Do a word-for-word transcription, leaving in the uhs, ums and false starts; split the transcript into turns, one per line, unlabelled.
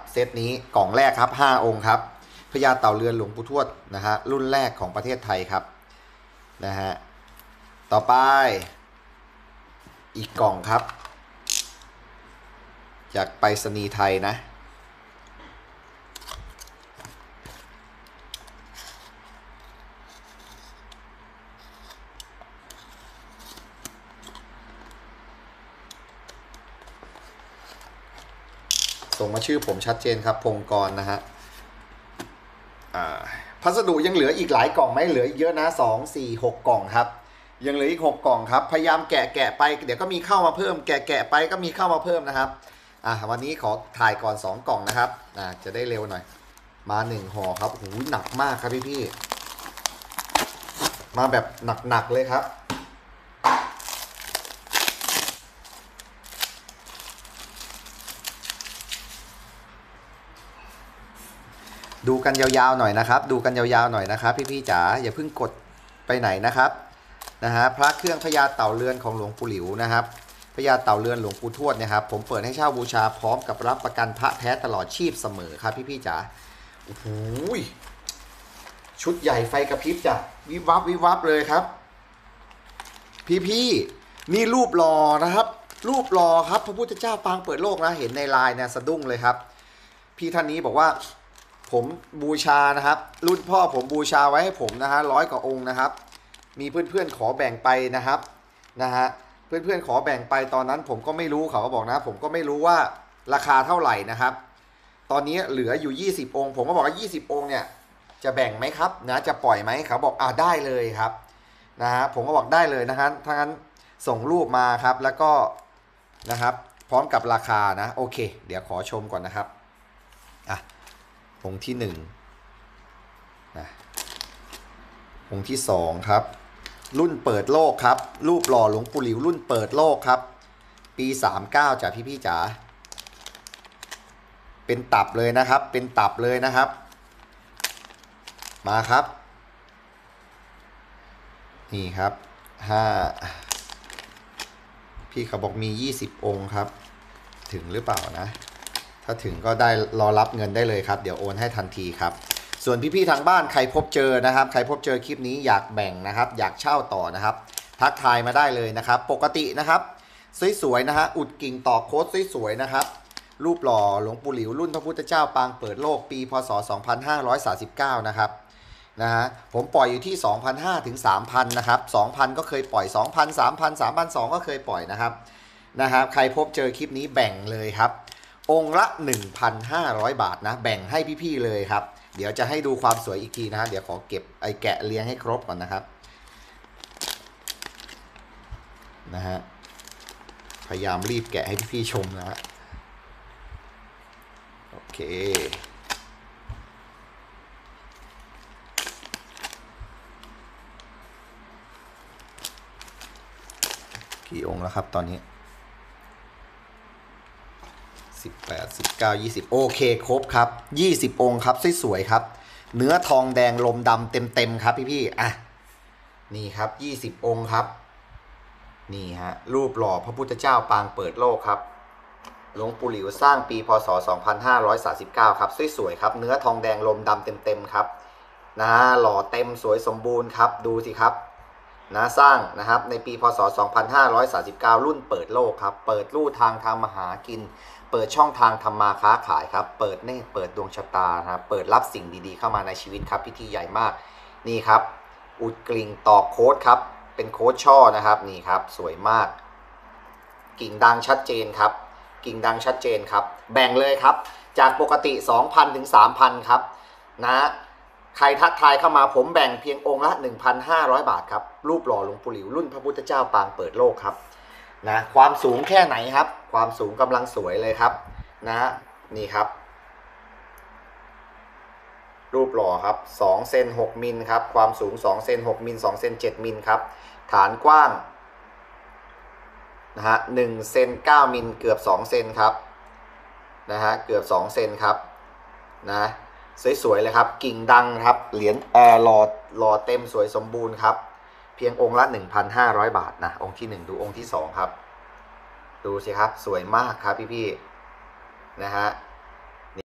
เซตนี้กล่องแรกครับห้าองค์ครับพญาเต่าเรือนหลวงปู่ทวดนะฮะรุ่นแรกของประเทศไทยครับนะฮะต่อไปอีกกล่องครับจากไปรษณีย์ไทยนะส่งมาชื่อผมชัดเจนครับพงกรนะฮะพัสดุยังเหลืออีกหลายกล่องไหมเหลืออีกเยอะนะสองสี่หกกล่องครับยังเหลืออีกหกกล่องครับพยายามแกะแกะไปเดี๋ยวก็มีเข้ามาเพิ่มแกะแกะไปก็มีเข้ามาเพิ่มนะครับอ่ะวันนี้ขอถ่ายก่อนสองกล่องนะครับอ่ะจะได้เร็วหน่อยมาหนึ่งห่อครับโหหนักมากครับพี่พี่มาแบบหนักๆเลยครับดูกันยาวๆหน่อยนะครับดูกันยาวๆหน่อยนะครับพี่ๆจ๋าอย่าเพิ่งกดไปไหนนะครับนะฮะพระเครื่องพญาเต่าเรือนของหลวงปู่หลิวนะครับพญาเต่าเรือนหลวงปู่ทวดนะครับผมเปิดให้เช่าบูชาพร้อมกับรับประกันพระแท้ตลอดชีพเสมอครับพี่ๆจ๋าโอ้โหชุดใหญ่ไฟกระพริบจ้ะวิบวับวิบวับเลยครับพี่ๆนี่รูปหล่อนะครับรูปหล่อครับพระพุทธเจ้าปางเปิดโลกนะเห็นในไลน์เนี่ยสะดุ้งเลยครับพี่ท่านนี้บอกว่าผมบูชานะครับรุ่นพ่อผมบูชาไว้ให้ผมนะฮะร้อยกว่าองค์นะครับมีเพื่อนๆขอแบ่งไปนะครับนะฮะเพื่อนๆขอแบ่งไปตอนนั้นผมก็ไม่รู้เขาก็บอกนะผมก็ไม่รู้ว่าราคาเท่าไหร่นะครับตอนนี้เหลืออยู่ยี่สิบองค์ผมก็บอกว่ายี่สิบองค์เนี่ยจะแบ่งไหมครับนะจะปล่อยไหมเขาบอกอ่าได้เลยครับนะฮะผมก็บอกได้เลยนะฮะถ้างั้นส่งรูปมาครับแล้วก็นะครับพร้อมกับราคานะโอเคเดี๋ยวขอชมก่อนนะครับอ่ะองค์ที่หนึ่งนะองค์ที่สองครับรุ่นเปิดโลกครับรูปหล่อหลวงปู่หลิวรุ่นเปิดโลกครับปีสามเก้าจ้ะพี่ๆจ๋าเป็นตับเลยนะครับเป็นตับเลยนะครับมาครับนี่ครับห้าพี่เขาบอกมียี่สิบองค์ครับถึงหรือเปล่านะถ้าถึงก็ได้รอรับเงินได้เลยครับเดี๋ยวโอนให้ทันทีครับส่วนพี่ๆทางบ้านใครพบเจอนะครับใครพบเจอคลิปนี้อยากแบ่งนะครับอยากเช่าต่อนะครับทักทายมาได้เลยนะครับปกตินะครับสวยๆนะฮะอุดกิ่งต่อโค้ดสวยๆนะครับรูปหล่อหลวงปู่หลิวรุ่นพระพุทธเจ้าปางเปิดโลกปีพศสองพันห้าร้อยสามสิบเก้านะครับนะฮะผมปล่อยอยู่ที่ สองพันห้าร้อย ถึง สามพัน นะครับ สองพัน ก็เคยปล่อย สองพัน สามพัน สามพันสองร้อย ก็เคยปล่อยนะครับนะครับใครพบเจอคลิปนี้แบ่งเลยครับองค์ละ หนึ่งพันห้าร้อย บาทนะแบ่งให้พี่ๆเลยครับเดี๋ยวจะให้ดูความสวยอีกทีนะฮะเดี๋ยวขอเก็บไอ้แกะเลี้ยงให้ครบก่อนนะครับนะฮะพยายามรีบแกะให้พี่ๆชมนะฮะโอเคกี่องค์แล้วครับตอนนี้สิบแปด สิบเก้า ยี่สิบโอเคครบครับยี่สิบองค์ครับสวยๆครับเนื้อทองแดงลมดำเต็มๆครับพี่ๆอ่ะนี่ครับยี่สิบองค์ครับนี่ฮะรูปหล่อพระพุทธเจ้าปางเปิดโลกครับหลวงปู่หลิวสร้างปีพศสองพันห้าร้อยสามสิบเก้าครับสวยๆครับเนื้อทองแดงลมดำเต็มๆครับนะหล่อเต็มสวยสมบูรณ์ครับดูสิครับนะสร้างนะครับในปีพศสองพันห้าร้อยสามสิบเก้ารุ่นเปิดโลกครับเปิดลู่ทางทำมาหากินเปิดช่องทางทำมาค้าขายครับเปิดเนตรเปิดดวงชะตาครับเปิดรับสิ่งดีๆเข้ามาในชีวิตครับพิธีใหญ่มากนี่ครับอุดกลิ่งตอกโค้ดครับเป็นโค้ดช่อนะครับนี่ครับสวยมากกิ่งดังชัดเจนครับกิ่งดังชัดเจนครับแบ่งเลยครับจากปกติ สองพัน ถึง สามพัน ครับนะใครทักทายเข้ามาผมแบ่งเพียงองค์ละ หนึ่งพันห้าร้อย บาทครับรูปหล่อหลวงปู่หลิวรุ่นพระพุทธเจ้าปางเปิดโลกครับนะความสูงแค่ไหนครับความสูงกำลังสวยเลยครับนะนี่ครับรูปหล่อครับสองเซนหกมิลครับความสูงสองเซนหกมิลสองเซนเจ็ดมิลครับฐานกว้างนะฮะหนึ่งเซนเก้ามิลเกือบสองเซนครับนะฮะเกือบสองเซนครับนะสวยๆเลยครับกิ่งดังครับเหรียญเอ่อหล่อหล่อเต็มสวยสมบูรณ์ครับเพียงองค์ละ หนึ่งพันห้าร้อย บาทนะองค์ที่หนึ่งดูองค์ที่สองครับดูสิครับสวยมากครับพี่ๆนะฮะ